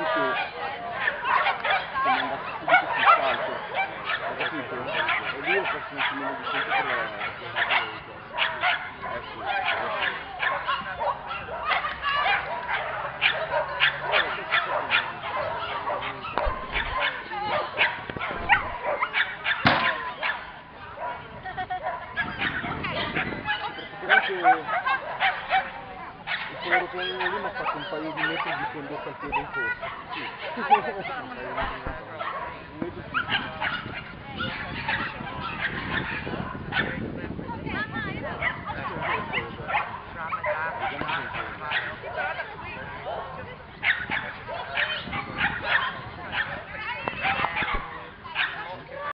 come andassi subito sul salto, hai capito? E lì ho perso un attimino di tempo per la... sì, praticamente quell'aeroplanino lì mi ha fatto un paio di metri di condotta al piede in corsa. Sì. Un paio di metri.